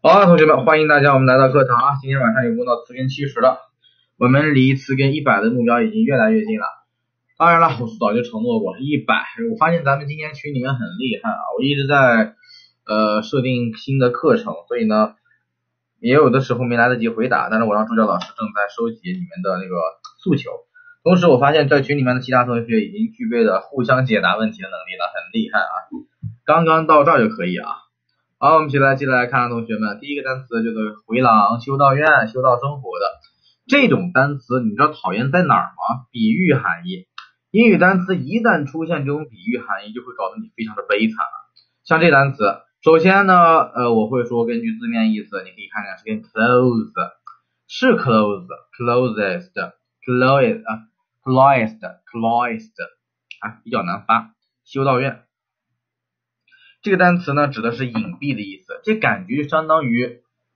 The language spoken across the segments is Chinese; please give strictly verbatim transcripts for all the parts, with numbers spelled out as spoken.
好，同学们，欢迎大家，我们来到课堂啊。今天晚上有攻到词根七十了，我们离词根一百的目标已经越来越近了。当然了，我是早就承诺过一百。我发现咱们今天群里面很厉害啊，我一直在呃设定新的课程，所以呢，也有的时候没来得及回答，但是我让助教老师正在收集你们的那个诉求。同时，我发现在群里面的其他同学已经具备了互相解答问题的能力了，很厉害啊。刚刚到这儿就可以啊。好，我们一起来接着来看同学们，第一个单词就是回廊、修道院、修道生活的这种单词，你知道讨厌在哪儿吗？比喻含义。英语单词一旦出现这种比喻含义，就会搞得你非常的悲惨啊。像这单词，首先呢，呃，我会说根据字面意思，你可以看看是跟 close 是 close closest closed 啊 closed closed 啊，比较难发。修道院。这个单词呢，指的是隐蔽的意思，这感觉就相当于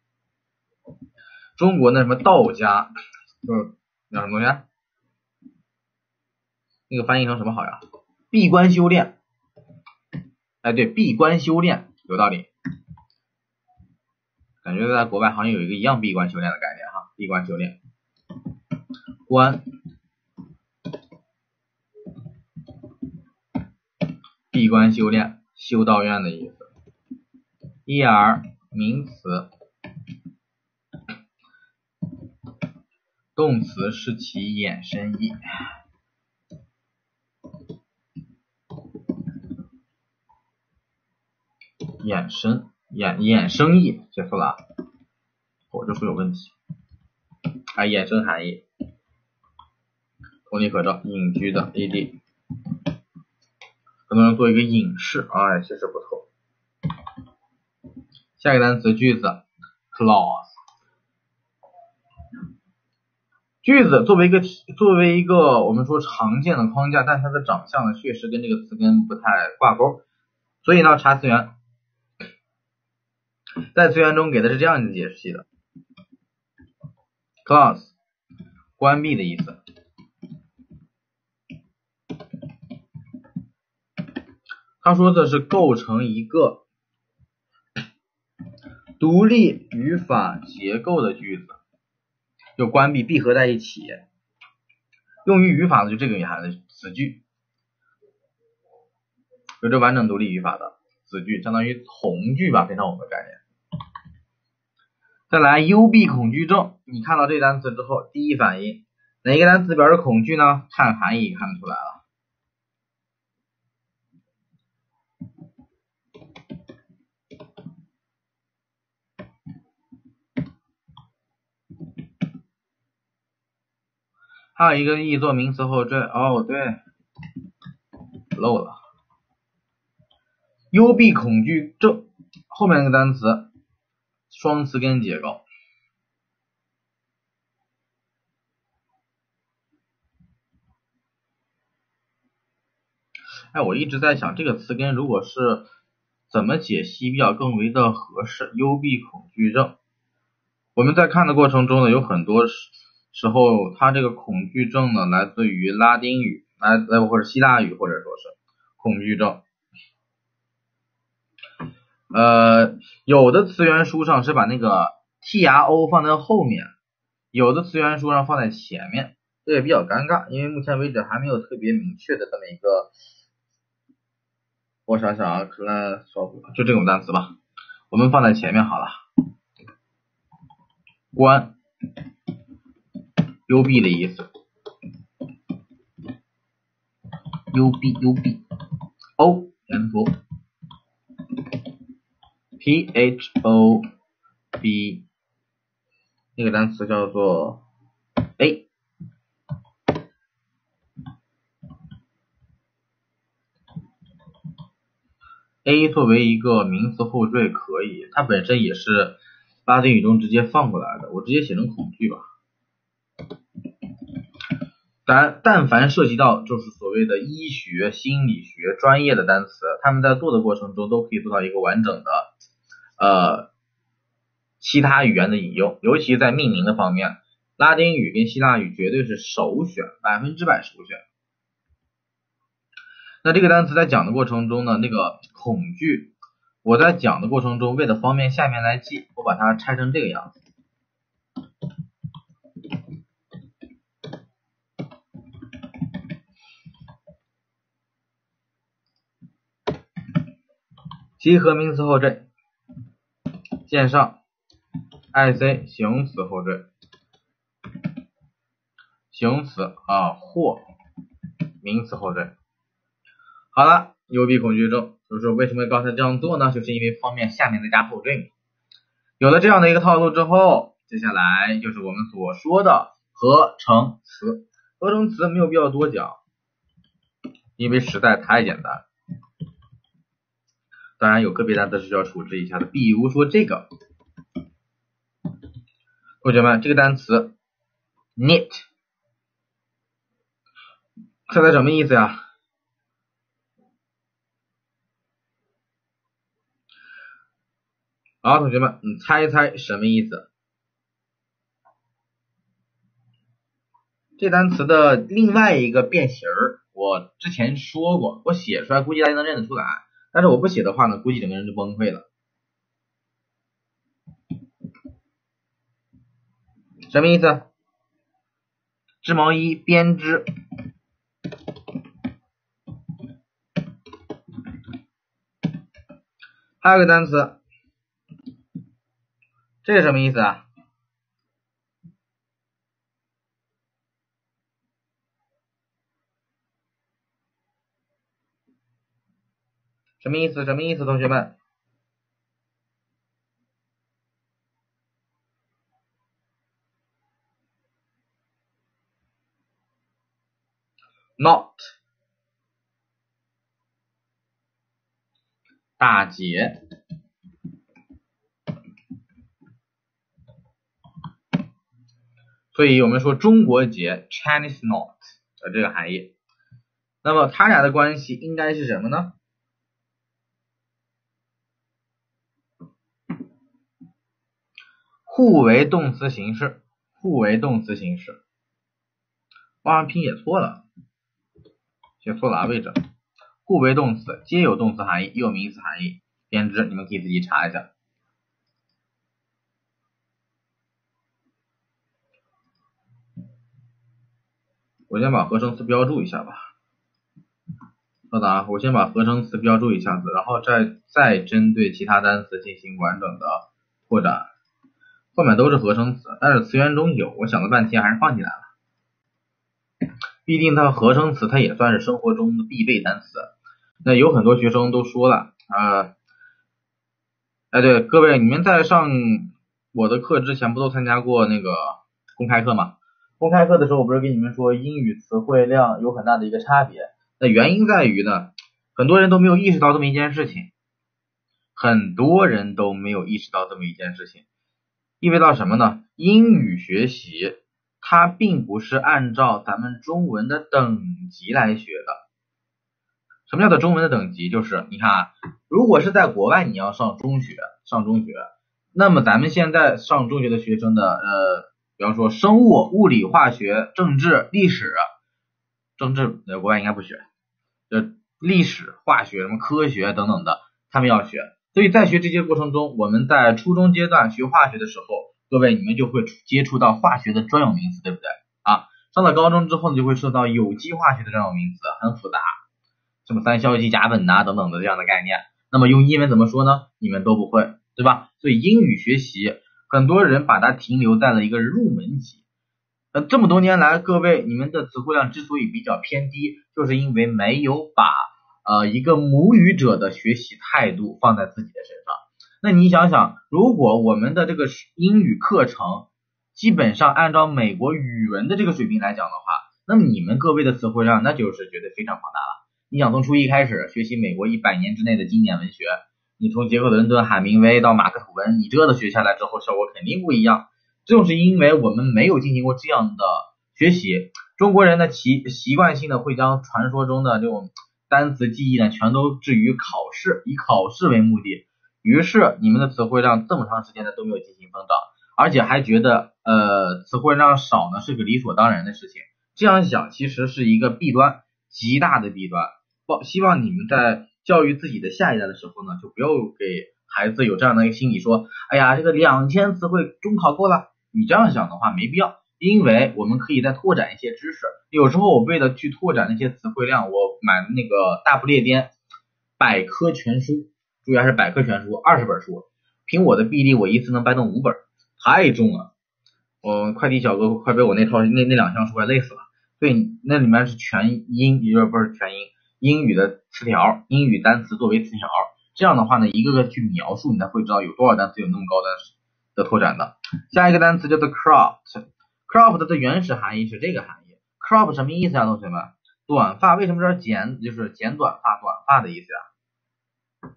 中国那什么道家，就是叫什么东西啊？那个翻译成什么好呀？闭关修炼。哎，对，闭关修炼有道理。感觉在国外好像有一个一样闭关修炼的概念哈，闭关修炼。关，闭关修炼。修道院的意思。一而名词，动词是其衍生义。衍生衍衍生义写错了啊，我这书有问题。啊，衍生含义，同理可证，隐居的 ed。很多人做一个隐士，哎，其实不错。下一个单词句子 clause， 句子作为一个作为一个我们说常见的框架，但它的长相呢确实跟这个词根不太挂钩，所以呢查词源，在词源中给的是这样的解释系的 clause 关闭的意思。他说的是构成一个独立语法结构的句子，就关闭闭合在一起，用于语法的就这个隐含的子句，有着完整独立语法的子句，相当于从句吧，非常我们的概念。再来幽闭恐惧症，你看到这单词之后，第一反应哪个单词表示恐惧呢？看含义看得出来了。还有一个意做名词后缀，哦对，漏了。幽闭恐惧症后面那个单词双词根结构。哎，我一直在想这个词根如果是怎么解析比较更为的合适。幽闭恐惧症，我们在看的过程中呢，有很多时候它这个恐惧症呢来自于拉丁语，来来或者希腊语，或者说是恐惧症。呃，有的词源书上是把那个 T R O 放在后面，有的词源书上放在前面，这也比较尴尬，因为目前为止还没有特别明确的这么一个，我想想啊，可能就这种单词吧，我们放在前面好了。关，幽闭的意思，幽闭幽闭 O 连读 P H O B， 那个单词叫做 A。 A 作为一个名词后缀可以，它本身也是拉丁语中直接放过来的，我直接写成恐惧吧。但但凡涉及到就是所谓的医学、心理学专业的单词，他们在做的过程中都可以做到一个完整的呃其他语言的引用，尤其在命名的方面，拉丁语跟希腊语绝对是首选，百分之百首选。那这个单词在讲的过程中呢，那个恐惧，我在讲的过程中为了方便下面来记，我把把它拆成这个样子。集合名词后缀，见上 I C 形容词后缀，形容词啊或名词后缀。好了，幽闭恐惧症，就是为什么刚才这样做呢？就是因为方便下面再加后缀。有了这样的一个套路之后，接下来就是我们所说的合成词。合成词没有必要多讲，因为实在太简单。当然有个别单词是需要处置一下的，比如说这个，同学们，这个单词 knit 猜猜什么意思呀？好，同学们，你猜一猜什么意思？这单词的另外一个变形儿，我之前说过，我写出来估计大家能认得出来，但是我不写的话呢，估计整个人就崩溃了。什么意思？织毛衣编织。还有个单词，这是什么意思啊？什么意思？什么意思？同学们 ？Not 打结。所以我们说中国结 Chinese knot 的这个含义。那么它俩的关系应该是什么呢？互为动词形式，互为动词形式。哇，拼写错了，写错了啊，位置。互为动词，皆有动词含义，也有名词含义。编织，你们可以自己查一下。我先把合成词标注一下吧。稍等啊，我先把合成词标注一下子，然后再再针对其他单词进行完整的拓展。后面都是合成词，但是词源中有，我想了半天还是放进来了。毕竟它合成词它也算是生活中的必备单词。那有很多学生都说了啊，哎对，各位你们在上我的课之前不都参加过那个公开课吗？公开课的时候我不是跟你们说英语词汇量有很大的一个差别，那原因在于呢，很多人都没有意识到这么一件事情，很多人都没有意识到这么一件事情，意味到什么呢？英语学习它并不是按照咱们中文的等级来学的。什么叫做中文的等级？就是你看啊，如果是在国外你要上中学，上中学，那么咱们现在上中学的学生的呃，比方说生物、物理、化学、政治、历史，政治呃国外应该不学，这历史、化学、什么科学等等的，他们要学。所以在学这些过程中，我们在初中阶段学化学的时候，各位你们就会接触到化学的专有名词，对不对啊？上了高中之后呢，就会受到有机化学的专有名词，很复杂，什么三硝基甲苯呐等等的这样的概念。那么用英文怎么说呢？你们都不会，对吧？所以英语学习很多人把它停留在了一个入门级。呃，这么多年来，各位你们的词汇量之所以比较偏低，就是因为没有把呃一个母语者的学习态度放在自己的身上。那你想想，如果我们的这个英语课程基本上按照美国语文的这个水平来讲的话，那么你们各位的词汇量那就是绝对非常庞大了。你想从初一开始学习美国一百年之内的经典文学，你从杰克伦敦、海明威到马克吐温，你这的学下来之后效果肯定不一样。正是因为我们没有进行过这样的学习，中国人的习习惯性的会将传说中的这种单词记忆呢全都置于考试，以考试为目的，于是你们的词汇量这么长时间呢都没有进行增长，而且还觉得呃词汇量少呢是个理所当然的事情。这样想其实是一个弊端，极大的弊端。希望你们在教育自己的下一代的时候呢，就不要给孩子有这样的一个心理说，哎呀，这个两千词汇中考够了。你这样想的话没必要，因为我们可以再拓展一些知识。有时候我为了去拓展那些词汇量，我买那个大不列颠百科全书，注意还是百科全书，二十本书，凭我的臂力，我一次能掰动五本，太重了。我快递小哥快被我那套那那两箱书快累死了。对，那里面是全英，也就是不是全英，英语的词条，英语单词作为词条。这样的话呢，一个个去描述，你才会知道有多少单词有那么高的的拓展的。下一个单词叫做 cropped，cropped 的原始含义是这个含义。crop 什么意思啊，同学们？短发，为什么叫剪？就是剪短发，短发的意思啊。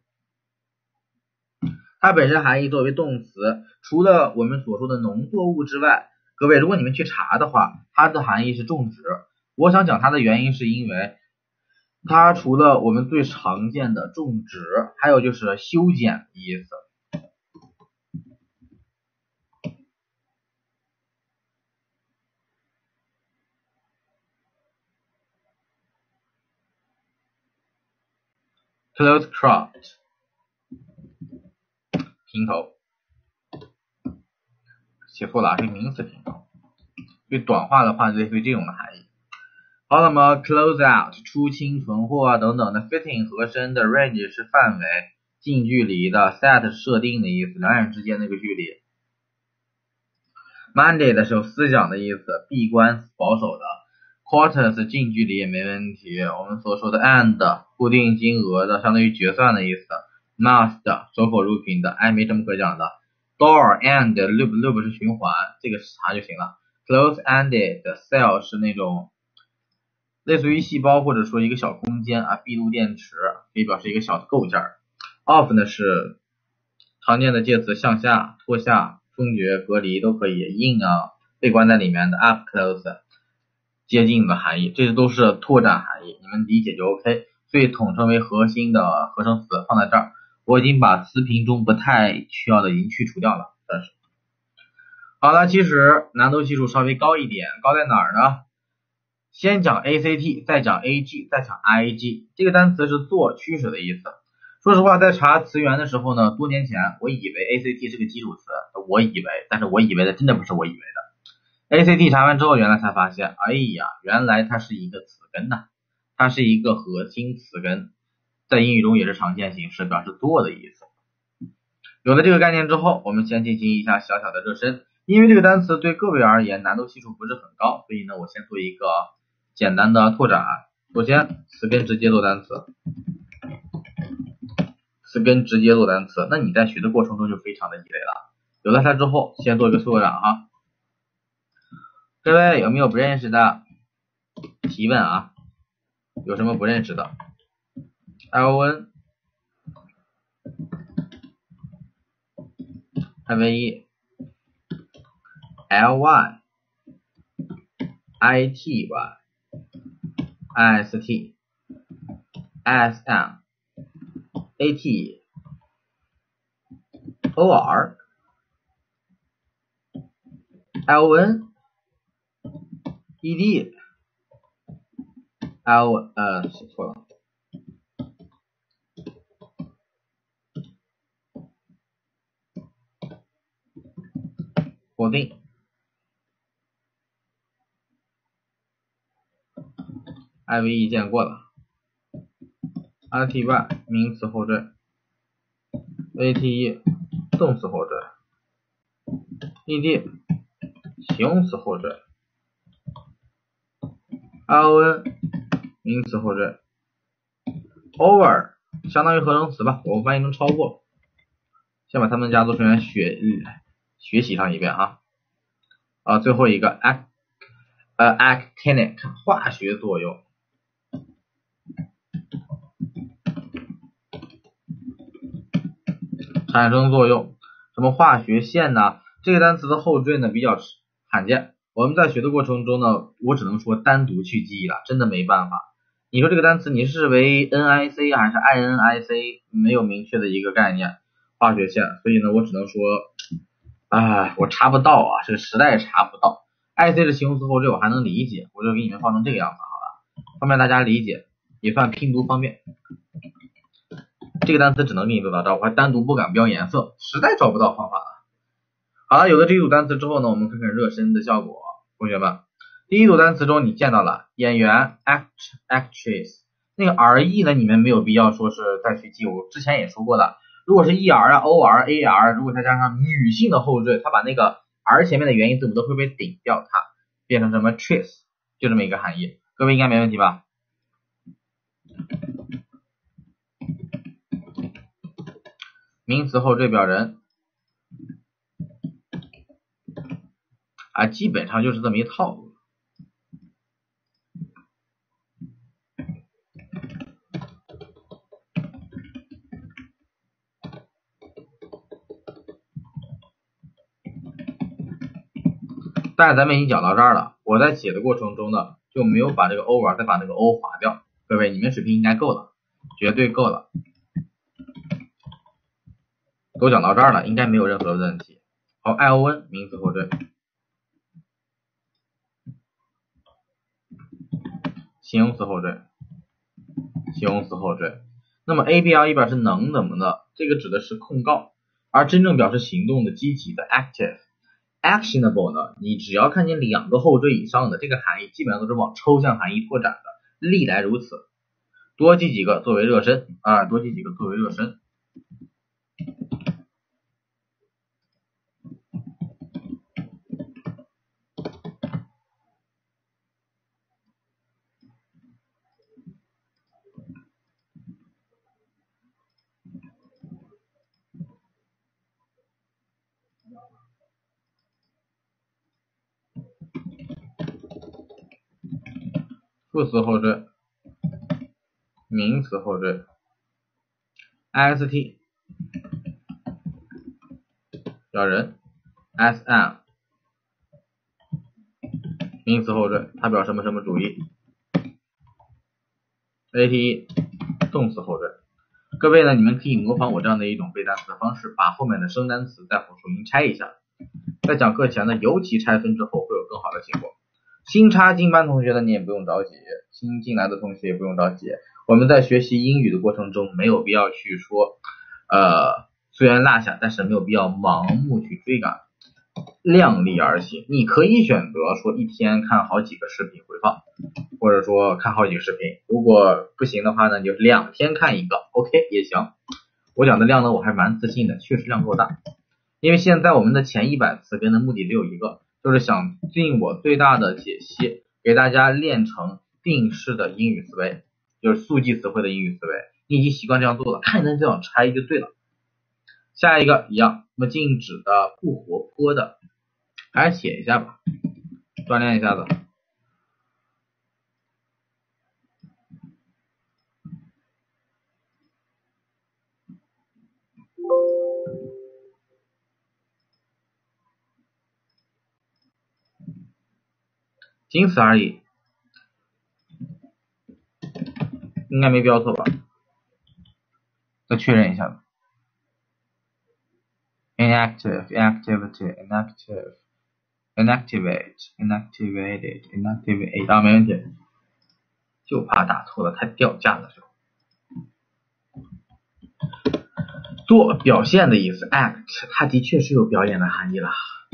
它本身含义作为动词，除了我们所说的农作物之外，各位如果你们去查的话，它的含义是种植。我想讲它的原因是因为它除了我们最常见的种植，还有就是修剪的意思。Close cropped， 平头，写错了，是名词平头。对短话的话，类似于这种的含义。好，那么 close out 出清存货啊等等的 fitting 合身的 range 是范围，近距离的 set 是设定的意思，两人之间的一个距离。mandate 是有思想的意思，闭关保守的。quarter 是近距离也没问题。我们所说的 and 固定金额的，相当于决算的意思。must 守口如瓶的，哎，没什么可讲的。door and loop loop 是循环，这个查就行了。close ended cell 是那种类似于细胞或者说一个小空间啊，闭路电池可以表示一个小的构件。off 呢是常见的介词，向下、脱下、封绝、隔离都可以。in 啊，被关在里面的 up close 接近的含义，这些都是拓展含义，你们理解就 OK。所以统称为核心的合成词放在这儿，我已经把词频中不太需要的已经去除掉了。但是好了，其实难度系数稍微高一点，高在哪儿呢？先讲 A C T， 再讲 A G， 再讲 I G。 这个单词是做驱使的意思。说实话，在查词源的时候呢，多年前我以为 A C T 是个基础词，我以为，但是我以为的真的不是我以为的。A C T 查完之后，原来才发现，哎呀，原来它是一个词根呐、啊，它是一个核心词根，在英语中也是常见形式，表示做的意思。有了这个概念之后，我们先进行一下小小的热身。因为这个单词对各位而言难度系数不是很高，所以呢，我先做一个简单的拓展。首先，词根直接做单词，词根直接做单词，那你在学的过程中就非常的积累了。有了它之后，先做一个拓展哈。各位有没有不认识的？提问啊，有什么不认识的 ？L N F E L Y I T Y I S T S M A T O R L N E D L 呃写错了，否定。I V E 见过了 ，R T Y 名词后缀 ，A T E 动词后缀 ，E D 形容词后缀 ，L N 名词后缀 ，over 相当于合成词吧，我们翻译成超过。先把它们家族成员学学习上一遍啊。啊，最后一个 act 呃 actinic 化学作用。产生作用，什么化学线呢？这个单词的后缀呢比较罕见，我们在学的过程中呢，我只能说单独去记忆了，真的没办法。你说这个单词你视为 N I C 还是 I N I C， 没有明确的一个概念，化学线，所以呢，我只能说，哎，我查不到啊，这个实在查不到。I C 的形容词后缀我还能理解，我就给你们放成这个样子好了，方便大家理解，也算拼读方便。 这个单词只能给你做到这，我还单独不敢标颜色，实在找不到方法了。好了，有了这一组单词之后呢，我们看看热身的效果。同学们，第一组单词中你见到了演员 act actress， 那个 re 呢，你们没有必要说是再去记，我之前也说过的，如果是 er 啊 or ar， 如果再加上女性的后缀，它把那个 r 前面的元音字母都会被顶掉，它变成什么 tress， 就这么一个含义。各位应该没问题吧？名词后缀表人啊，基本上就是这么一套路。但是咱们已经讲到这儿了，我在写的过程中呢，就没有把这个 over 再把那个 o 划掉。各位，你们水平应该够了，绝对够了。都讲到这儿了，应该没有任何问题。好 ，ion 名词后缀，形容词后缀，形容词后缀。那么 abr 一表示能怎么的，这个指的是控告，而真正表示行动的、积极的 active。actionable 呢，你只要看见两个后缀以上的，这个含义基本上都是往抽象含义拓展的，历来如此。多记几个作为热身啊，多记几个作为热身。副词后缀，名词后缀 ，ist 表人 ，sm 名词后缀，它表什么什么主义 ，ate 动词后缀。各位呢，你们可以模仿我这样的一种背单词的方式，把后面的生单词在复数音拆一下。在讲课前呢，尤其拆分之后会有更好的结果。新插进班同学呢，你也不用着急，新进来的同学也不用着急。我们在学习英语的过程中，没有必要去说，呃，虽然落下，但是没有必要盲目去追赶，量力而行。你可以选择说一天看好几个视频回放，或者说看好几个视频。如果不行的话呢，你就两天看一个 ，OK 也行。我讲的量呢，我还蛮自信的，确实量够大。因为现在我们的前一百词根的目的只有一个，就是想尽我最大的解析，给大家练成定式的英语思维，就是速记词汇的英语思维。你已经习惯这样做了，看你能这样拆就对了。下一个一样，那么静止的、不活泼的，还是写一下吧，锻炼一下子。仅此而已，应该没标错吧？再确认一下吧。inactive, inactivity, inactive, inactivate, inactivated, inactivate 啊，没问题。就怕打错了，太掉价的时候。做表现的意思 ，act， 它的确是有表演的含义啦。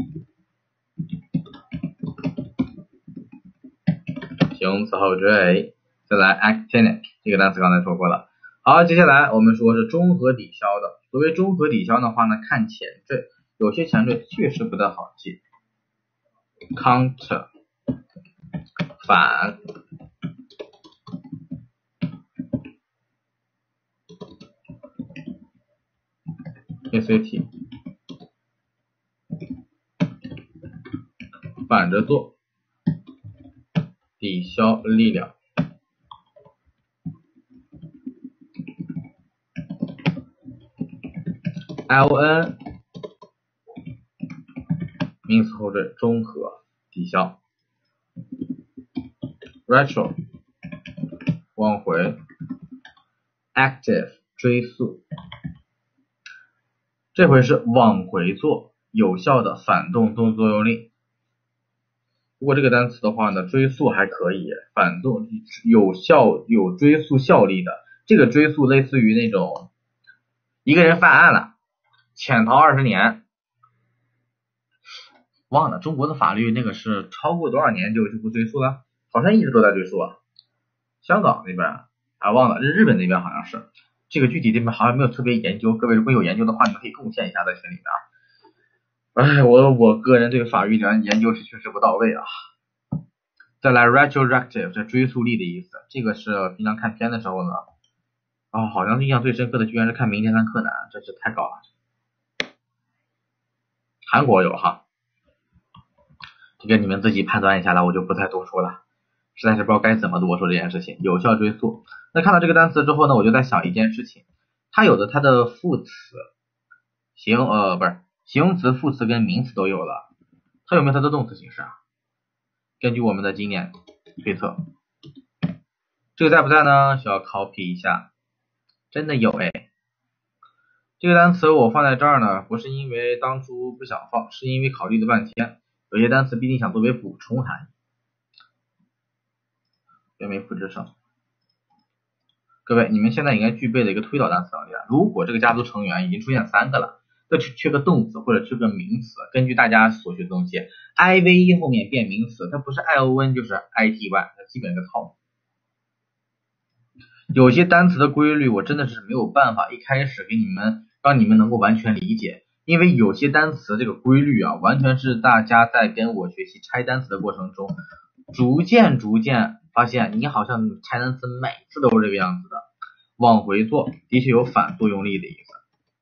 形容词后缀，再来 actinic 这个单词刚才说过了。好，接下来我们说是中和抵消的。所谓中和抵消的话呢，看前缀，有些前缀确实不太好记。counter 反 act 反着做，抵消力量。ion 名词后缀，中和抵消。retro 往回 active 追溯，这回是往回做，有效的反动动作用力。如果这个单词的话呢，追溯还可以，反动有效有追溯效力的，这个追溯类似于那种一个人犯案了，潜逃二十年。忘了中国的法律那个是超过多少年就就不追诉了，好像一直都在追诉啊。香港那边啊忘了，日本那边好像是，这个具体这边好像没有特别研究，各位如果有研究的话，你们可以贡献一下在群里面啊。哎，我我个人对法律研研究是确实不到位啊。再来 retroactive 这追溯力的意思，这个是平常看片的时候呢，哦，好像印象最深刻的居然是看名侦探柯南，这是太高了。韩国有哈。这个你们自己判断一下了，我就不再多说了，实在是不知道该怎么多说这件事情。有效追溯，那看到这个单词之后呢，我就在想一件事情，它有的它的副词、形呃不是形容词、副词跟名词都有了，它有没有它的动词形式啊？根据我们的经验推测，这个在不在呢？需要 copy 一下，真的有哎。这个单词我放在这儿呢，不是因为当初不想放，是因为考虑了半天。有些单词必定想作为补充含义，原没复制上。各位，你们现在应该具备的一个推导单词能力了。如果这个家族成员已经出现三个了，这缺个动词或者缺个名词，根据大家所学的东西 ，I V E 后面变名词，它不是 I O N 就是 I T Y， 它基本一个套路。有些单词的规律，我真的是没有办法一开始给你们让你们能够完全理解。因为有些单词这个规律啊，完全是大家在跟我学习拆单词的过程中，逐渐逐渐发现，你好像拆单词每次都是这个样子的，往回做的确有反作用力的意思。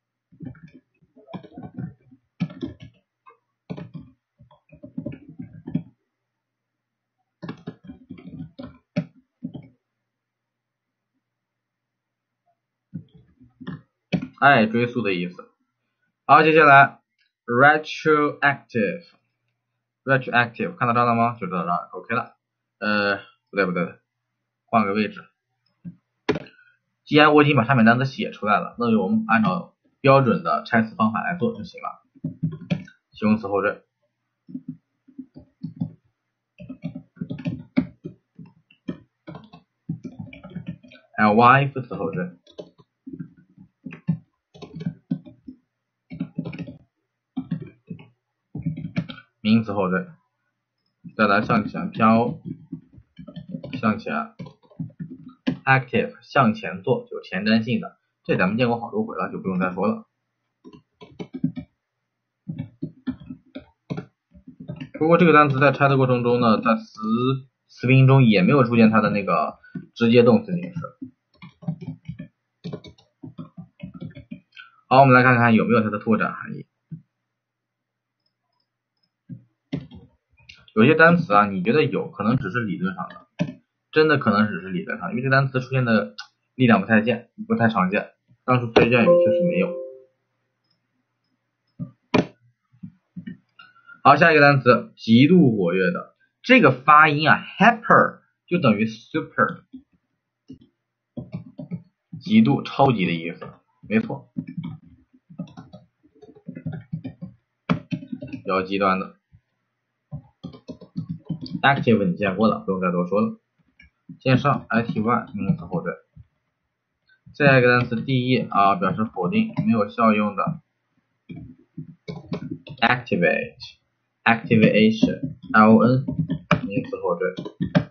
哎，追溯的意思。好，接下来 retroactive。retroactive 看到这儿了吗？就知道这儿 OK 了。呃，不对不对，换个位置。既然我已经把上面单词写出来了，那就我们按照标准的拆词方法来做就行了。形容词后缀 ly 副词后缀，名词后缀，再来向前飘，向前 active 向前做，有前瞻性的，这咱们见过好多回了，就不用再说了。不过这个单词在拆的过程中呢，在词词频中也没有出现它的那个直接动词形式。好，我们来看看有没有它的拓展含义。有些单词啊，你觉得有可能只是理论上的，真的可能只是理论上，因为这单词出现的力量不太见，不太常见，当初推荐语确实没有。好，下一个单词极度活跃的，这个发音啊 hyper 就等于 super， 极度超级的意思，没错，比较极端的。active 你见过了，不用再多说了。线上 I T Y 名词后缀。下一个单词 D E 啊，表示否定，没有效用的。activate activation L O N 名词后缀。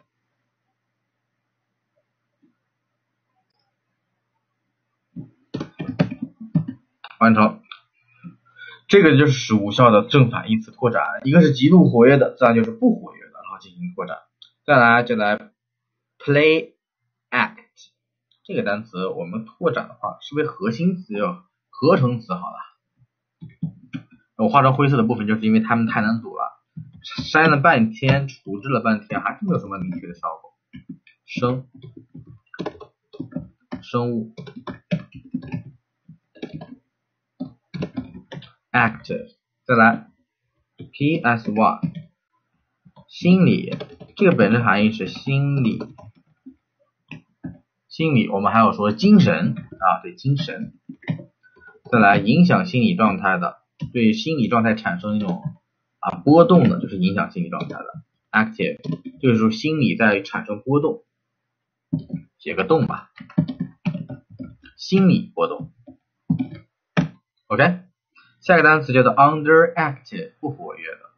完成。这个就是使无效的正反义词拓展，一个是极度活跃的，自然就是不活跃的，然后进行拓展。再来就来 play act 这个单词，我们拓展的话是为核心词要合成词好了。我画成灰色的部分就是因为它们太难读了，删了半天，处置了半天，还是没有什么明确的效果。生生物 active， 再来 P S Y 心理，这个本身含义是心理，心理我们还有说精神啊，对精神。再来影响心理状态的，对心理状态产生一种啊波动的，就是影响心理状态的 active， 就是说心理在产生波动，写个动吧，心理波动。 OK， 下一个单词叫做 underactive， 不活跃的。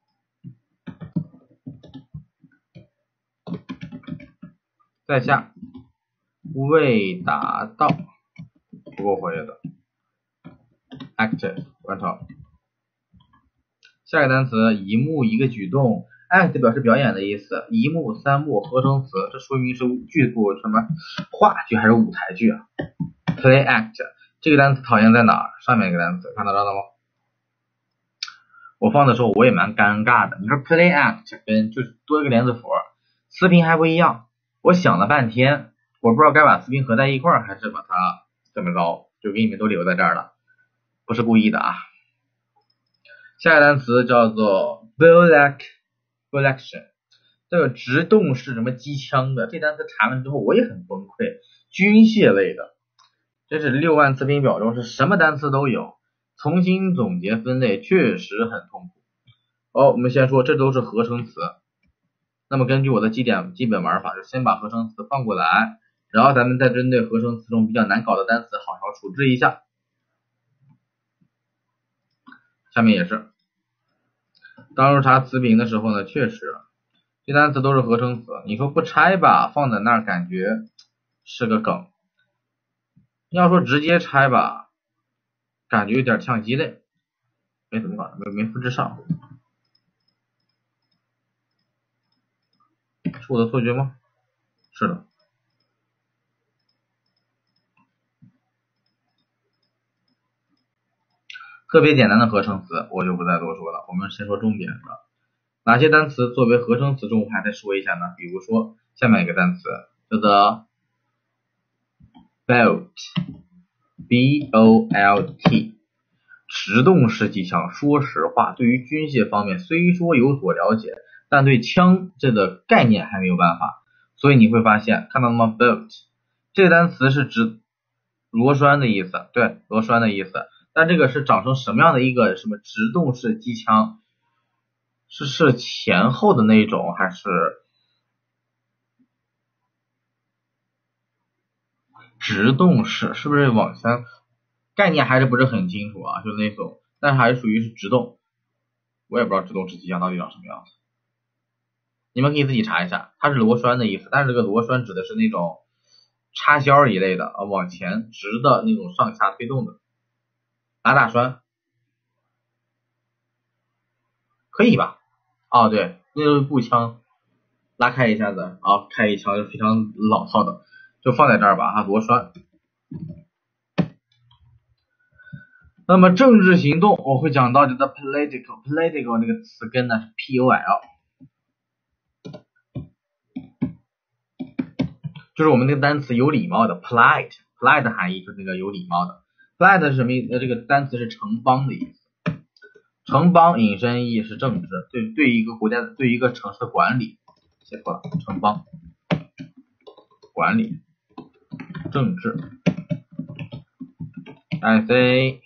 在下未达到，不够活跃的 active 关头。下一个单词一幕一个举动 ，act 表示表演的意思，一幕三幕合成词，这说明是剧部什么话剧还是舞台剧啊 ？play act 这个单词讨厌在哪儿？上面一个单词看到了吗？我放的时候我也蛮尴尬的。你说 play act 跟就是多一个连字符，词频还不一样。我想了半天，我不知道该把词频合在一块儿，还是把它怎么着，就给你们都留在这儿了，不是故意的啊。下一个单词叫做 bullock bullock， 这个直动式什么机枪的，这单词查完之后我也很崩溃，军械类的，这是六万词频表中是什么单词都有，重新总结分类确实很痛苦。好，我们先说这都是合成词。那么根据我的基点基本玩法，就先把合成词放过来，然后咱们再针对合成词中比较难搞的单词好好处置一下。下面也是，当初查词频的时候呢，确实这单词都是合成词，你说不拆吧，放在那儿感觉是个梗；要说直接拆吧，感觉有点像鸡肋。哎，怎么搞？没没复制上。是我的错觉吗？是的。特别简单的合成词我就不再多说了，我们先说重点的。哪些单词作为合成词中还得说一下呢？比如说下面一个单词叫做 bolt B O L T 直动式机枪。说实话，对于军械方面虽说有所了解，但对枪这个概念还没有办法，所以你会发现看到了吗 bolt 这个单词是指螺栓的意思，对，螺栓的意思，但这个是长成什么样的一个什么直动式机枪，是是前后的那种还是直动式，是不是往前概念还是不是很清楚啊，就那种，但是还是属于是直动，我也不知道直动式机枪到底长什么样子，你们可以自己查一下，它是螺栓的意思，但是这个螺栓指的是那种插销一类的啊，往前直的那种上下推动的，拉大栓可以吧？哦对，那就是步枪，拉开一下子啊，开一枪就非常老套的，就放在这儿吧啊，螺栓。那么政治行动我会讲到这个 political political 那个词根呢是 P O L， 就是我们那个单词有礼貌的 polite polite 的含义就是那个有礼貌的 polite 是什么意思？这个单词是城邦的意思，城邦引申义是政治，对对一个国家对一个城市的管理，写错了，城邦管理政治 I say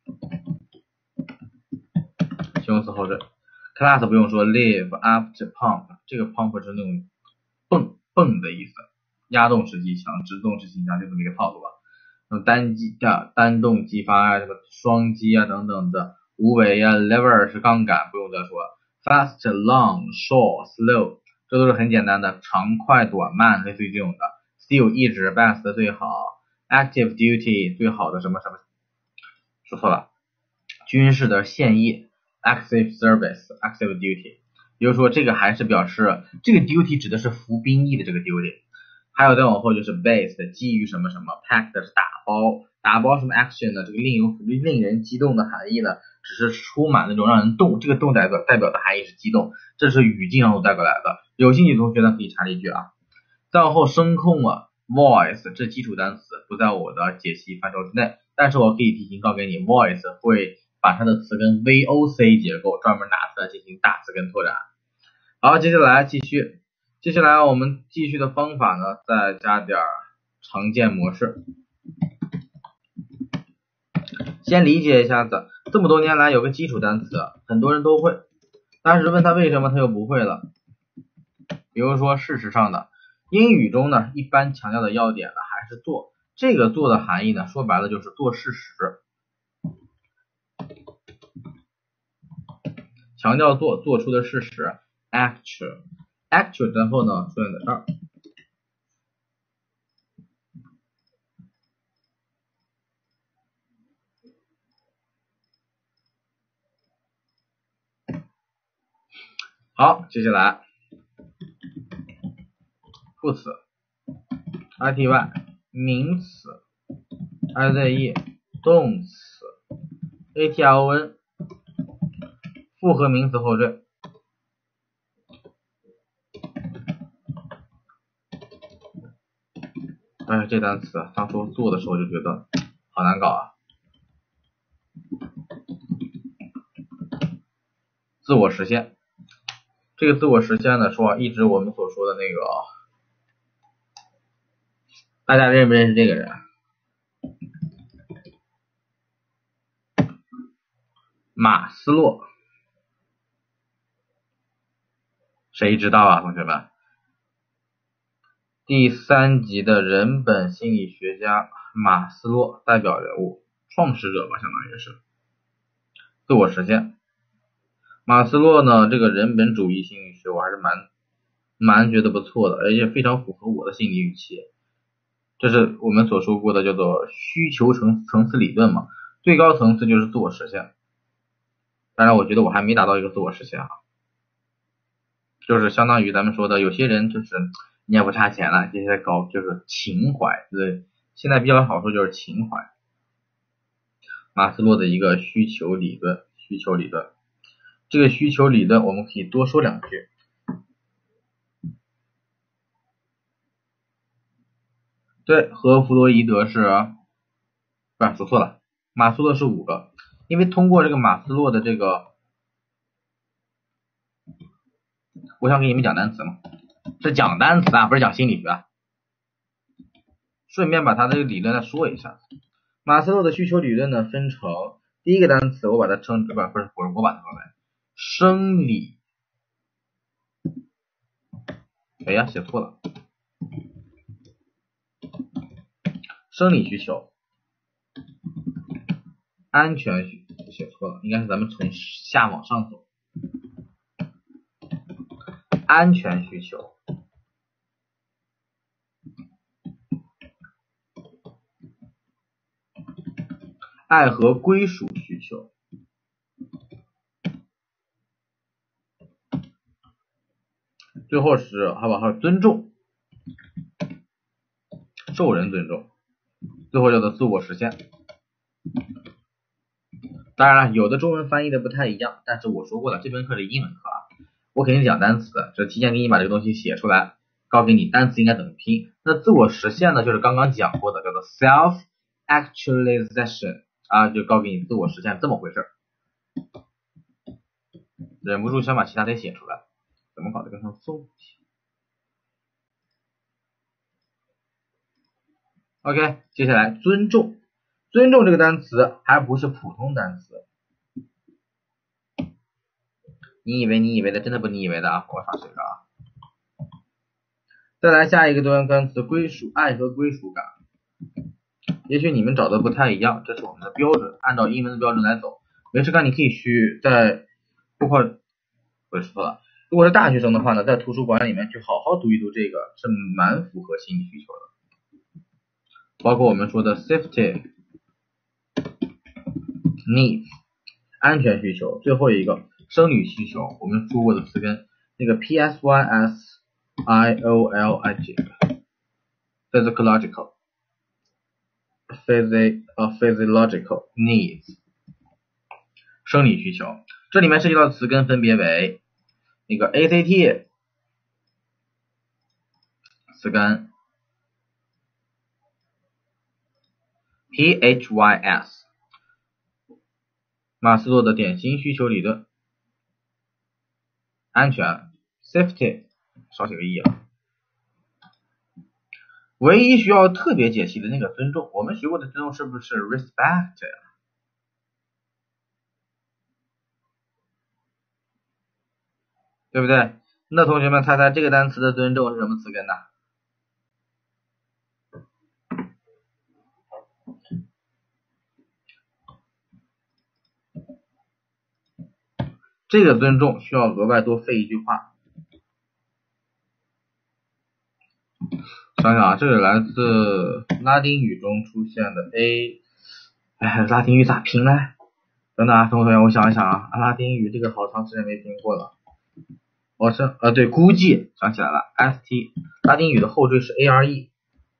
形容词后缀 class 不用说 live after pump， 这个 pump 是那种泵泵的意思，压动式机枪直动式机枪就这么一个套路吧。那么单机啊单动机发啊什么双击啊等等的，无尾啊 lever 是杠杆不用再说 fast long short slow 这都是很简单的，长快短慢类似于这种的， still 一直 best 最好 active duty 最好的什么什么，说错了，军事的现役 active service active duty， 比如说这个还是表示这个 duty 指的是服兵役的这个 duty， 还有再往后就是 based 基于什么什么 packed 是打包，打包什么 action 呢，这个令有令人激动的含义呢，只是充满那种让人动，这个动代表代表的含义是激动，这是语境上所带过来的，有兴趣的同学呢可以查一句啊。再往后声控啊 voice 这基础单词不在我的解析范畴之内，但是我可以提前告给你 voice 会把它的词根 V O C 结构专门拿出来进行大词根拓展。好，接下来继续，接下来我们继续的方法呢，再加点常见模式。先理解一下子，这么多年来有个基础单词，很多人都会，但是问他为什么他又不会了。比如说事实上的，英语中呢，一般强调的要点呢还是做，这个做的含义呢，说白了就是做事实。 强调做做出的事实 actual actual 然后呢出现在这儿。好，接下来副词 ity 名词 ize 动词 atron 复合名词后缀。但是这单词当初做的时候就觉得好难搞啊。自我实现，这个自我实现的说一直我们所说的那个，大家认不认识这个人？马斯洛，谁知道啊，同学们？第三集的人本心理学家马斯洛代表人物，创始者吧，相当于是自我实现。马斯洛呢，这个人本主义心理学我还是蛮蛮觉得不错的，而且非常符合我的心理预期。这是我们所说过的叫做需求层层次理论嘛，最高层次就是自我实现。当然我觉得我还没达到一个自我实现啊，就是相当于咱们说的有些人就是你也不差钱了，这些搞就是情怀，对，现在比较好说就是情怀。马斯洛的一个需求理论，需求理论，这个需求理论我们可以多说两句。对，和弗洛伊德是，不是说错了，马斯洛是五个，因为通过这个马斯洛的这个，我想给你们讲单词嘛，是讲单词啊，不是讲心理学啊。顺便把他的理论再说一下。马斯洛的需求理论呢，分成第一个单词，我把它称不不是不是我把它说来生理，哎呀写错了，生理需求，安全需写错了，应该是咱们从下往上走，安全需求，爱和归属需求，最后是好吧，还有尊重，受人尊重，最后叫做自我实现。当然了，有的中文翻译的不太一样，但是我说过了，这门课是英文课啊，我肯定讲单词，就提前给你把这个东西写出来，告诉你单词应该怎么拼。那自我实现呢，就是刚刚讲过的，叫做 self actualization 啊，就告诉你自我实现这么回事。忍不住想把其他的写出来，怎么搞这个上搜 ？OK， 接下来尊重，尊重这个单词还不是普通单词。你以为你以为的，真的不你以为的啊！我查水了啊。再来下一个多单词，归属，爱和归属感。也许你们找的不太一样，这是我们的标准，按照英文的标准来走。没事干，你可以去在包括我说错了，如果是大学生的话呢，在图书馆里面去好好读一读这个，是蛮符合心理需求的。包括我们说的 safety needs 安全需求，最后一个生理需求，我们说过的词根那个 p s y s i o l i g physiological physi 呃 physiological needs 生理需求，这里面涉及到的词根分别为那个 A C T 词根 P H Y S 马斯洛的典型需求理论，安全 safety 少写个 e 了，唯一需要特别解析的那个尊重，我们学过的尊重是不是 respect 呀？对不对？那同学们猜猜这个单词的尊重是什么词根呢？ 这个尊重需要额外多费一句话。想想啊，这是来自拉丁语中出现的 A， 哎，拉丁语咋拼呢？等等啊，同学，我想一想啊，拉丁语这个好长时间没拼过了。我是呃对，估计想起来了 ，S T， 拉丁语的后缀是 A R E，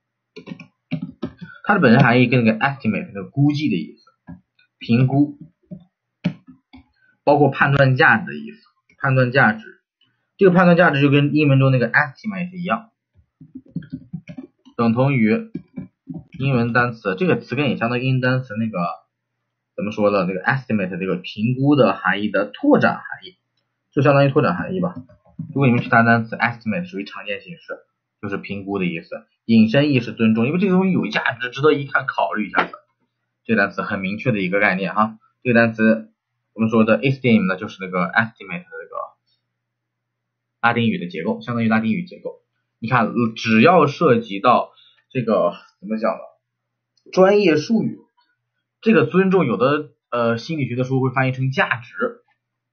它的本身含义跟那个 estimate 那个估计的意思，评估，包括判断价值的意思，判断价值，这个判断价值就跟英文中那个 estimate 一样。等同于英文单词，这个词根也相当于英文单词那个怎么说的那个 estimate 这个评估的含义的拓展含义，就相当于拓展含义吧。如果你们去看单词 estimate 属于常见形式，就是评估的意思，引申义是尊重，因为这个东西有价值，值得一看考虑一下子。这个单词很明确的一个概念哈，这个单词我们说的 esteem 呢就是那个 estimate 的这个拉丁语的结构，相当于拉丁语结构。你看，只要涉及到这个怎么讲呢？专业术语，这个尊重有的呃心理学的书会翻译成价值，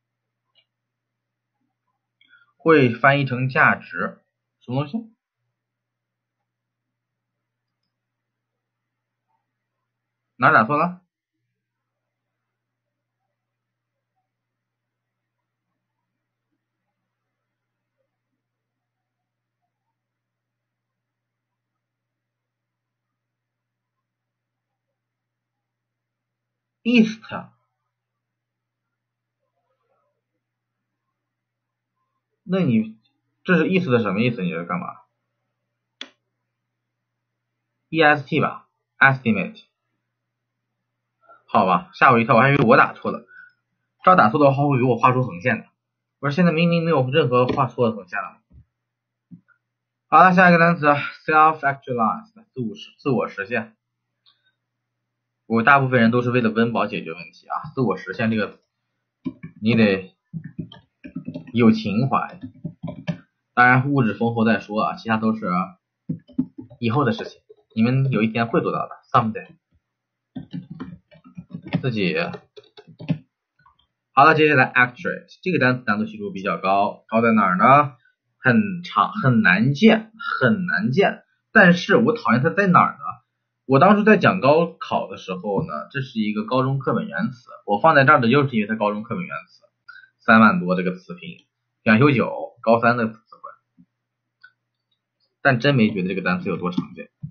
会翻译成价值，什么东西？哪打错了？East， 那你这是 East 的什么意思？你是干嘛 ？E S T 吧 ，estimate， 好吧，吓我一跳，我还以为我打错了。这要打错的话，会给我画出横线的。我说现在明明没有任何画错的横线了。好了，下一个单词 self-actualize， 自我实自我实现。我大部分人都是为了温饱解决问题啊，自我实现这个你得有情怀，当然物质丰厚再说啊，其他都是以后的事情，你们有一天会做到的 someday。 自己好了，接下来 actuate 这个单词难度系数比较高，高在哪儿呢？很长，很难见，很难见，但是我讨厌它在哪儿呢？我当初在讲高考的时候呢，这是一个高中课本原词，我放在这儿的就是因为它高中课本原词，三万多这个词频，两修九，高三的词汇，但真没觉得这个单词有多常见。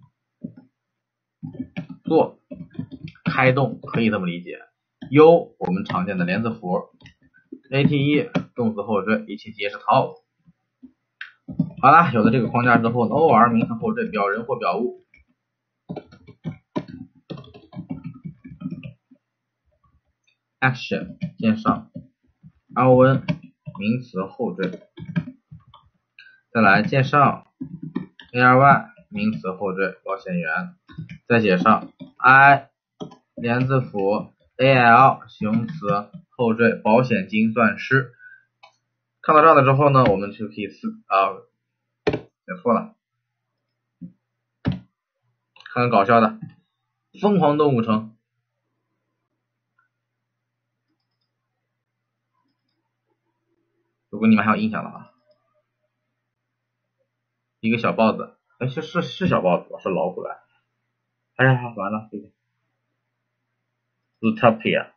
做开动可以这么理解，U 我们常见的连字符 ，ate 动词后缀，一起接是套路。好了，有了这个框架之后 ，or 名词后缀表人或表物。action 见上 ，on 名词后缀，再来见上 ，ary 名词后缀保险员，再写上 I 连字符 al 形词后缀保险精算师。看到这样的之后呢，我们就可以思啊，写错了，看看搞笑的，疯狂动物城。如果你们还有印象的话，一个小豹子，哎，是是是小豹子，是老虎来。哎呀，完了，对 Zootopia。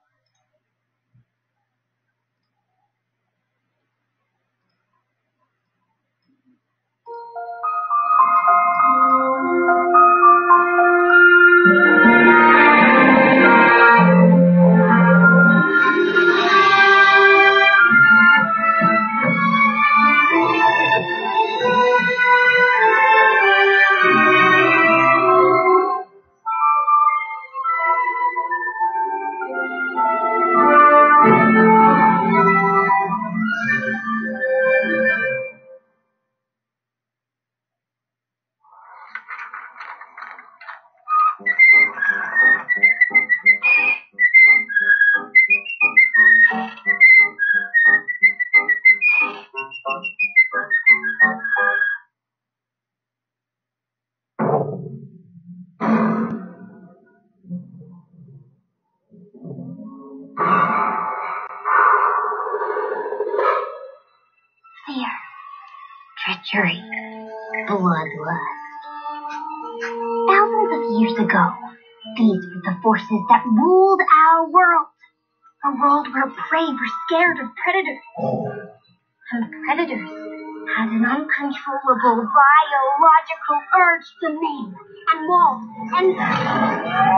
treachery. Bloodlust. Thousands of years ago, these were the forces that ruled our world. A world where prey were scared of predators. And predators had an uncontrollable biological urge to mate and walk and... Blood!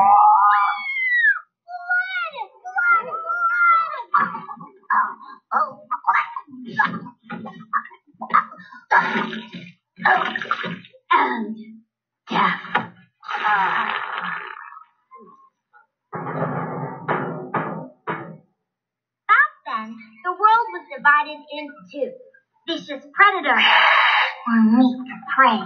Blood! And death. Back then, the world was divided into two. Vicious predator or meek prey.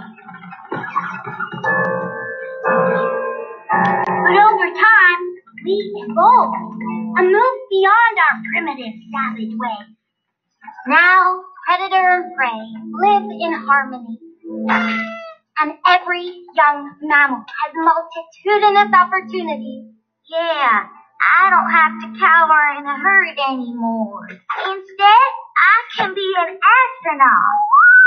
But over time, we evolved and moved beyond our primitive savage ways. Now, predator and prey live in harmony. And every young mammal has multitudinous opportunities. Yeah, I don't have to cower in a herd anymore. Instead, I can be an astronaut.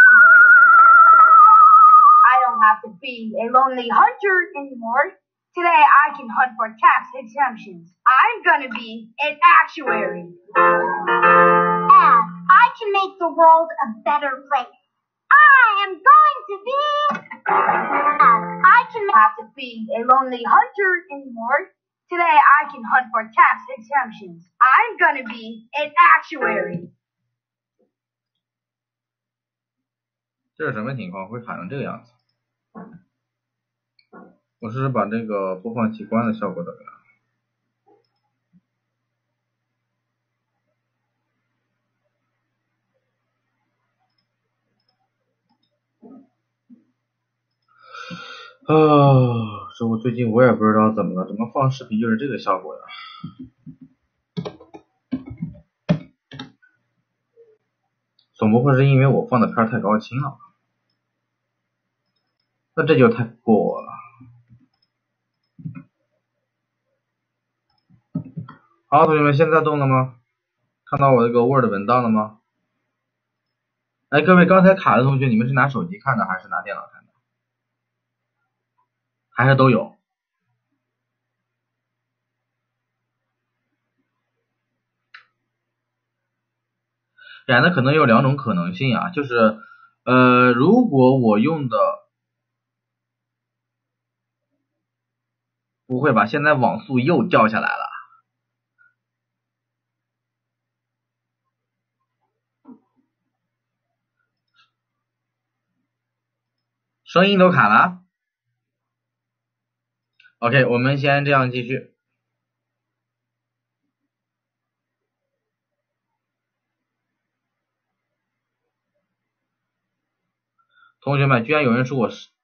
I don't have to be a lonely hunter anymore. Today I can hunt for tax exemptions. I'm gonna be an actuary. And I can make the world a better place. I am going to be... And I can I don't have to be a lonely hunter anymore. Today I can hunt for tax exemptions. I'm gonna be an actuary. 这是什么情况会卡成这个样子？我试试把这个播放器关的效果怎么样？啊，这我最近我也不知道怎么了，怎么放视频就是这个效果呀？总不会是因为我放的片太高清了？那这就太过了。好，同学们，现在动了吗？看到我这个 Word 文档了吗？哎，各位刚才卡的同学，你们是拿手机看的还是拿电脑看的？还是都有？哎，那可能有两种可能性啊，就是呃，如果我用的不会吧，现在网速又掉下来了。声音都卡了。OK， 我们先这样继续。同学们，居然有人说我是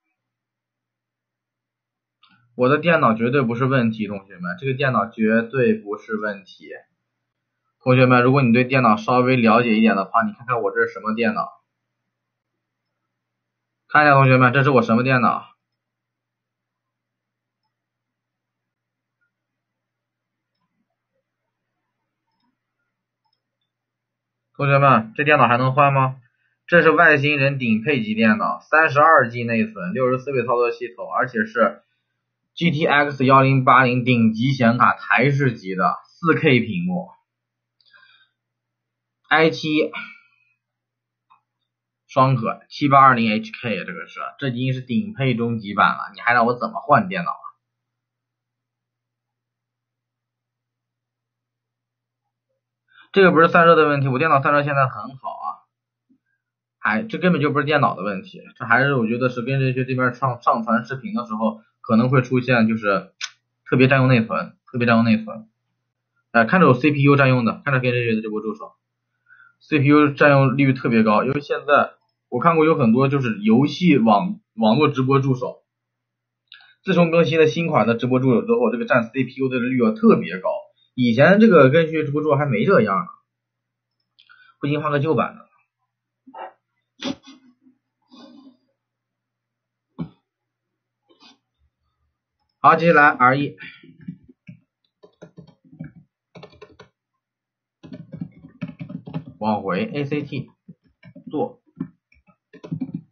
我的电脑绝对不是问题，同学们，这个电脑绝对不是问题。同学们，如果你对电脑稍微了解一点的话，你看看我这是什么电脑？看一下，同学们，这是我什么电脑？同学们，这电脑还能换吗？这是外星人顶配级电脑， 三十二 G 内存， 六十四位操作系统，而且是 G T X 一零八零 顶级显卡，台式级的 四K 屏幕 ，i 七 双核 七八二零 H K， 这个是，这已经是顶配中级版了，你还让我怎么换电脑啊？这个不是散热的问题，我电脑散热现在很好啊，还这根本就不是电脑的问题，这还是我觉得是跟这些这边上上传视频的时候可能会出现就是特别占用内存，特别占用内存。哎，看着有 C P U 占用的，看着跟这些的这波助手 ，C P U 占用率特别高，因为现在我看过有很多就是游戏网网络直播助手，自从更新了新款的直播助手之后，这个占 C P U 的率特别高。以前这个跟学直播助手还没这样呢，不行换个旧版的。好，接下来 R 一， 往回 A C T 做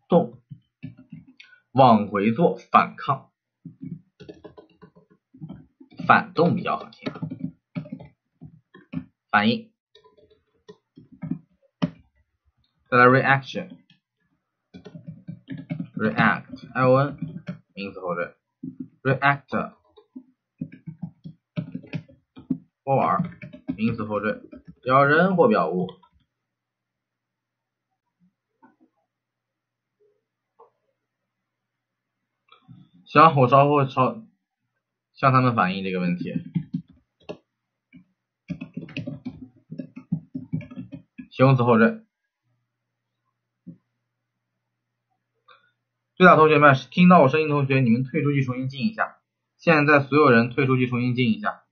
往回做，反抗，反动比较好听，反应。再来 reaction， react I O N 名词后缀 ，react or 名词后缀，表人或表物。行，我稍后朝向他们反映这个问题。形容词后缀。对打同学们，听到我声音的同学，你们退出去重新进一下。现在所有人退出去重新进一下。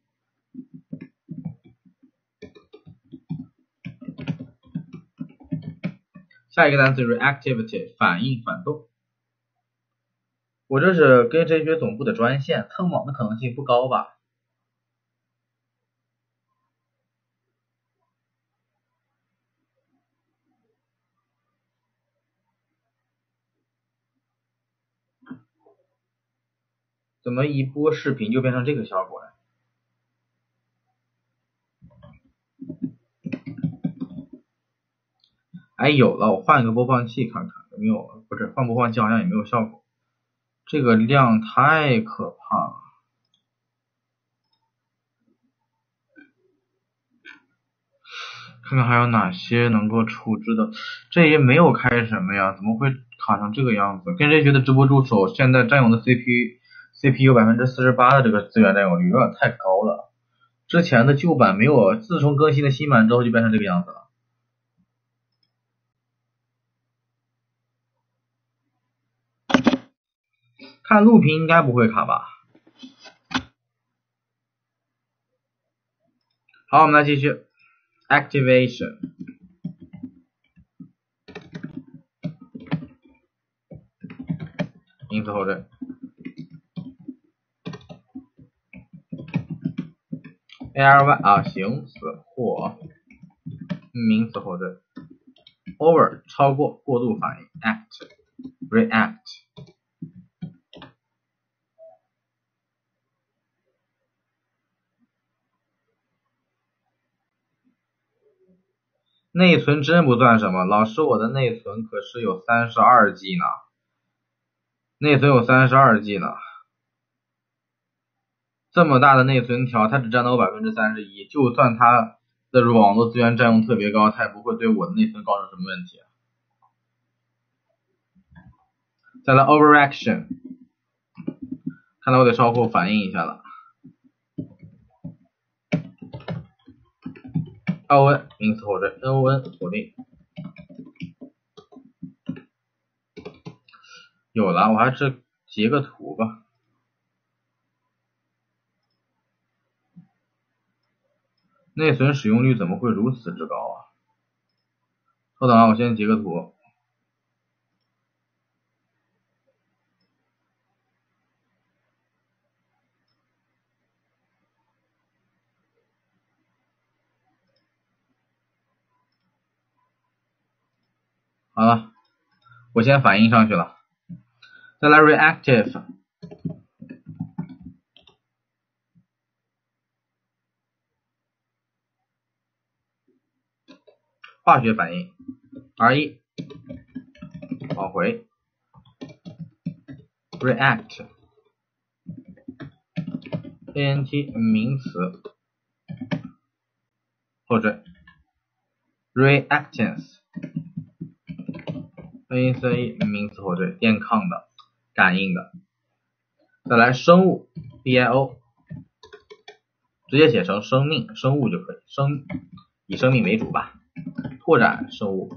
下一个单词 reactivity， 反应反动。我这是跟这学总部的专线，蹭网的可能性不高吧？怎么一播视频就变成这个效果了？哎，有了，我换一个播放器看看有没有，不是换播放器好像也没有效果，这个量太可怕了。看看还有哪些能够处置的，这也没有开什么呀，怎么会卡成这个样子？跟谁学的直播助手现在占用的 C P U C P U 百分之四十八的这个资源占有率有点太高了，之前的旧版没有，自从更新了新版之后就变成这个样子了。看录屏应该不会卡吧？好，我们来继续 activation。 名词后缀 ary 啊，形词或名词后缀 over 超过过度反应 act react。内存真不算什么，老师我的内存可是有 三十二 G 呢，内存有 三十二 G 呢，这么大的内存条它只占到我 百分之三十一， 就算它的网络资源占用特别高，它也不会对我的内存造成什么问题。再来 overreaction， 看来我得稍后反应一下了。O N 名词后缀 N O N 否定。有了，我还是截个图吧。内存使用率怎么会如此之高啊？稍等啊，我先截个图。好了，我先反应上去了。再来 reactive， 化学反应 R 一 往回 react A N T 名词后缀 reactance A N C E 名词后缀电抗的感应的。再来生物 B I O 直接写成生命生物就可以，生以生命为主吧，拓展生物。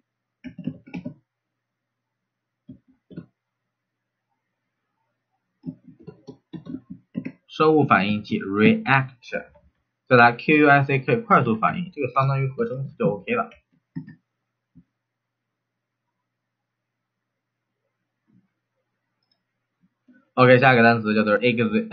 生物反应器 react。 再来 Q U I C K 快速反应，这个相当于合成词就 OK 了。OK， 下一个单词叫做 exact，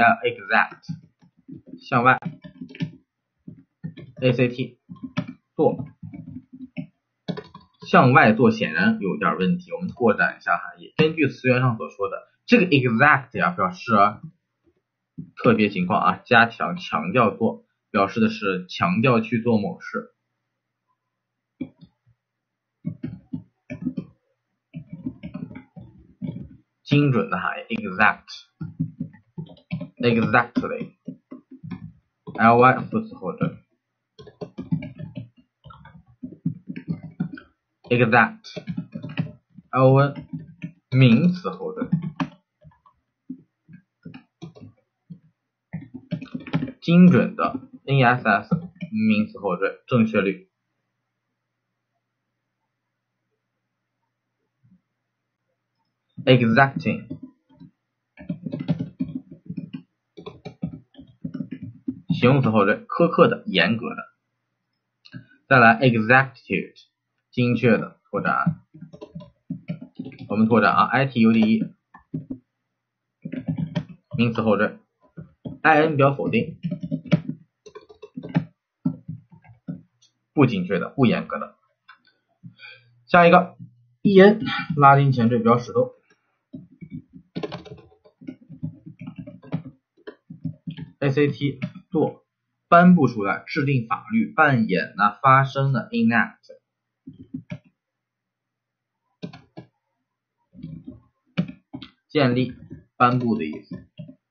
向外 A C T 做向外做显然有点问题，我们拓展一下含义。根据词源上所说的，这个 exact 呀表示特别情况啊，加强强调做，表示的是强调去做某事。精准的含义 exact exactly ly 副词后缀 exact ly 名词后缀，精准的 ness 名词后缀，正确率。exacting 形容词后缀，苛刻的，严格的。再来 exactitude 精确的，拓展，我们拓展啊 itude 名词后缀 in 表否定，不精确的，不严格的。下一个 en 拉丁前缀表使动，act 做，颁布出来，制定法律，扮演呢，发生的 enact， 建立，颁布的意思。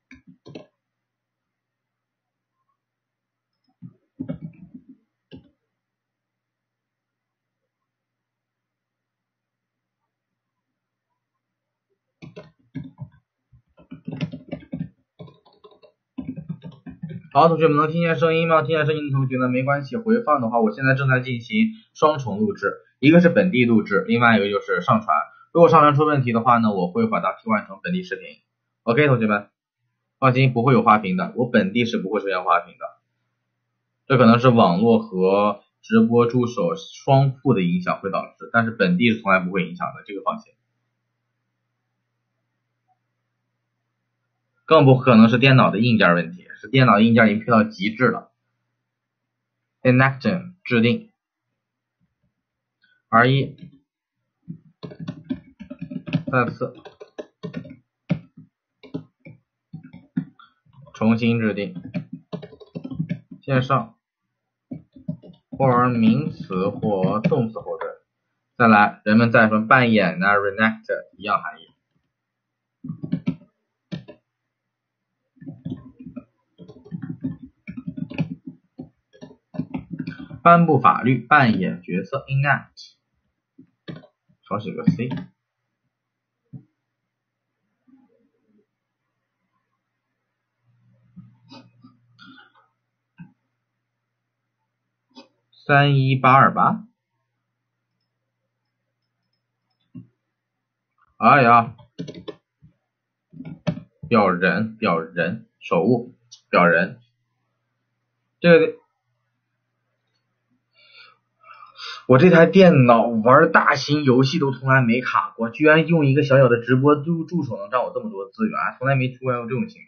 好，同学们能听见声音吗？听见声音的同学呢，没关系，回放的话，我现在正在进行双重录制，一个是本地录制，另外一个就是上传。如果上传出问题的话呢，我会把它替换成本地视频。OK， 同学们，放心，不会有花屏的，我本地是不会出现花屏的。这可能是网络和直播助手双负的影响会导致，但是本地是从来不会影响的，这个放心。更不可能是电脑的硬件问题，是电脑硬件已经配到极致了。enacting 制定 ，re 再次重新制定，线上或名词或动词后缀。再来，人们在什么扮演呢 ？reenact 一样含义。颁布法律，扮演角色 enact， 少写个 c。三一八二八，哎呀，表人，表人，手误，表人，这个。我这台电脑玩大型游戏都从来没卡过，居然用一个小小的直播助助手能占我这么多资源，从来没出现过这种情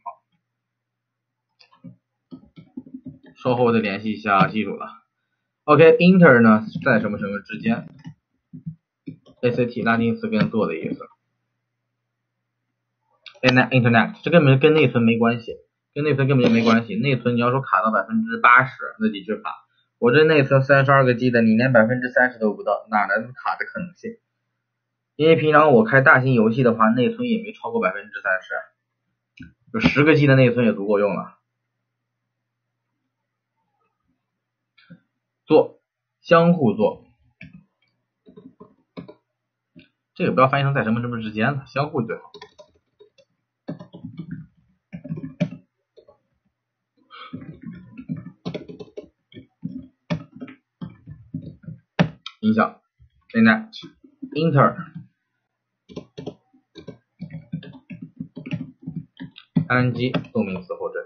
况。稍后再联系一下技术了。OK，inter 呢在什么什么之间 ？act 拉丁词根做的意思。internet 这根本跟内存没关系，跟内存根本就没关系。内存你要说卡到百分之八十，那的确卡。我这内存三十二个 G 的，你连百分之三十都不到，哪来的卡的可能性？因为平常我开大型游戏的话，内存也没超过百分之三十，有十个 G 的内存也足够用了。做，相互做，这个不要翻译成在什么什么之间了，相互最好。影响 enact inter ing 动名词后缀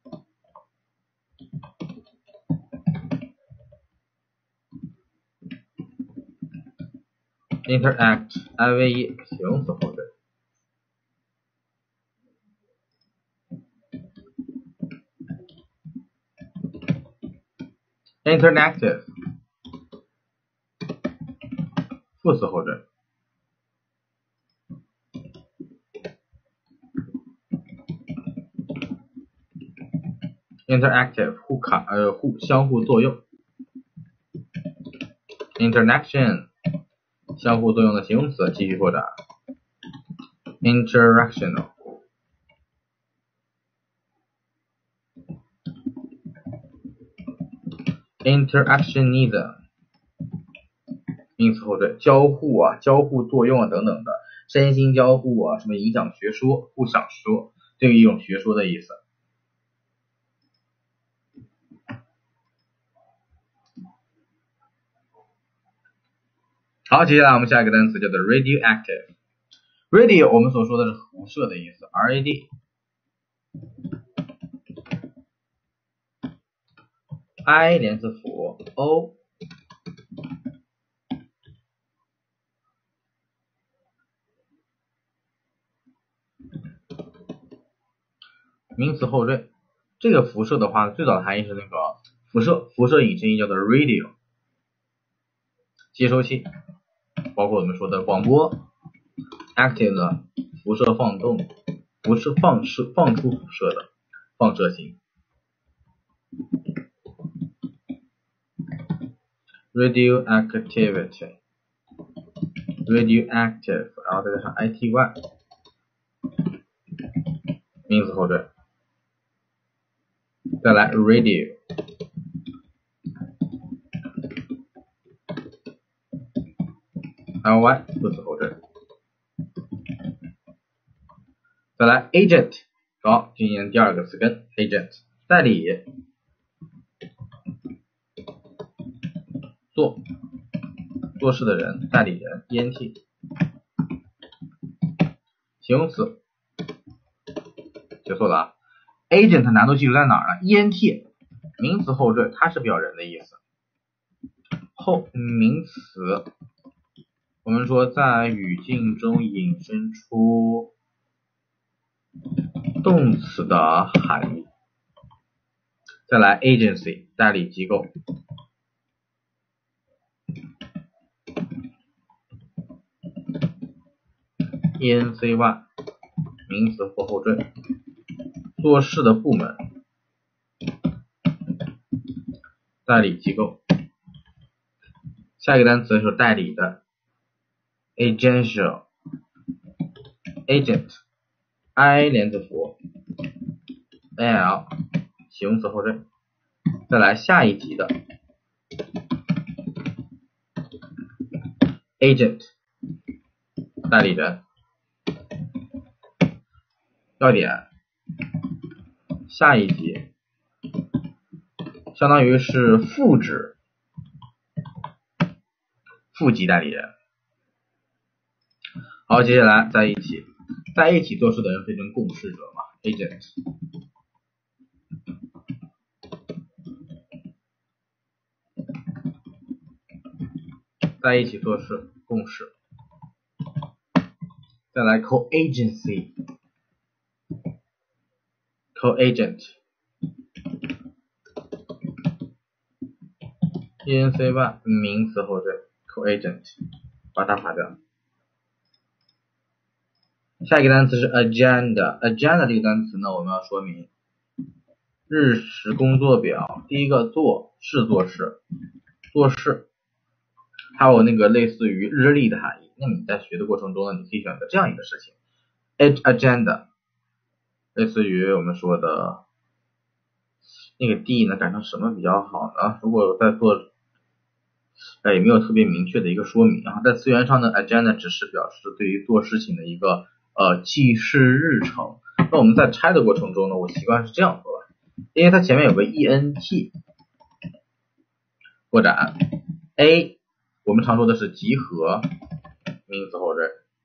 interact ive 形容词后缀 interactive 副词后缀。interactive 互卡呃互相互作用。interaction 相互作用的形容词，继续扩展。interactional interactionism 名词后缀，交互啊交互作用啊等等的，身心交互啊，什么影响学说，互想说，这个一种学说的意思。好，接下来我们下一个单词叫做 radioactive。 radio 我们所说的是辐射的意思 ，R A D I 连字符 O名词后缀。这个辐射的话，最早的含义是那个辐射，辐射引申义叫做 radio。 接收器包括我们说的广播 active 的辐射放动，不是放射放出辐射的放射性。radioactivity radioactive 然后再加上 I T Y 名词后缀。再来 radio L Y 副词后缀。再来 agent， 好，今年第二个词根 agent 代理，做做事的人，代理人 E N T 形容词，写错了啊 agent 难度记住在哪儿呢？ E N T 名词后缀，它是表人的意思。后名词我们说在语境中引申出动词的含义。再来 agency 代理机构。E N C Y 名词或后缀，做事的部门，代理机构。下一个单词是代理的 agential agent I 连字符 A L 形容词后缀。再来下一级的 agent 代理人。要点下一级相当于是副职副级代理人。好，接下来在一起在一起做事的人分成共事者嘛 agent。 在一起做事共事。再来 co-agency co-agent E N C Y 名词后缀 co-agent 把它划掉。下一个单词是 agenda agenda 这个单词呢，我们要说明日时工作表。第一个做是做事做事，还有那个类似于日历的含义。那你在学的过程中呢，你可以选择这样一个事情 agenda 类似于我们说的那个 D 呢改成什么比较好呢？如果在做哎也没有特别明确的一个说明啊，在词源上呢 agenda 只是表示对于做事情的一个呃记事日程。那我们在拆的过程中呢，我习惯是这样做的，因为它前面有个 E N T 扩展 A 我们常说的是集合名词后缀。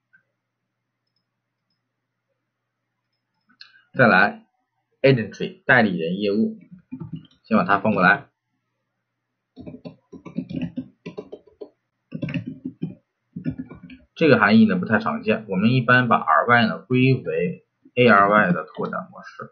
再来 agency 代理人业务，先把它放过来。这个含义呢不太常见，我们一般把 R Y 呢归为 A R Y 的拓展模式，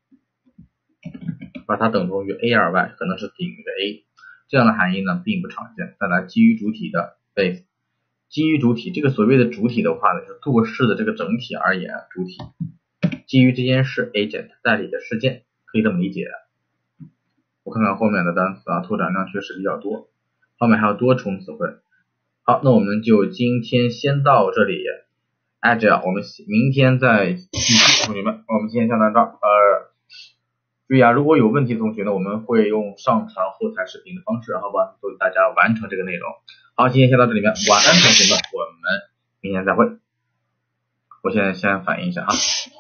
把它等同于 A R Y 可能是顶于 A， 这样的含义呢并不常见。再来基于主体的 base 基于主体，这个所谓的主体的话呢，是做事的这个整体而言，主体基于这件事 agent 代理的事件，可以这么理解。我看看后面的单词啊，拓展量确实比较多，后面还有多重词汇。好，那我们就今天先到这里。Agile 我们明天再继续，同学们，我们今天先到这儿。呃，注意啊，如果有问题的同学呢，我们会用上传后台视频的方式，好吧，帮助大家完成这个内容。好，今天先到这里面，晚安同学们，我们明天再会。我现在先反应一下啊。